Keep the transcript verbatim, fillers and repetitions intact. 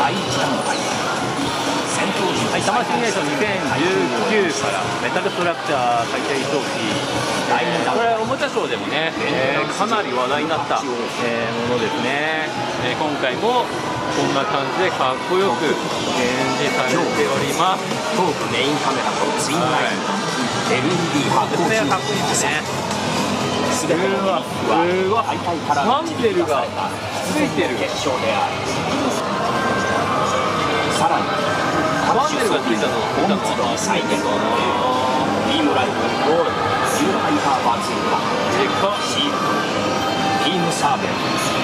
第一段階戦闘時はい、サマーシミュレーションにせんじゅうきゅうからメタルストラクチャー解体装置、 第二弾これはおもちゃショーでもね、えーかなり話題になった、えーものですね、えー今回もこんな感じでかっこよく展示されております。 トークメインカメラとツインライト、エルイーディー 発光かっこいいですね。 すべてのうわリンクは大会からマンベルがついてる。 決勝である。さらにマンベルがついたの本気度に再現ビームライフルゴールド、ユーハイパーバーツーカ、シールド、ビームサーベル、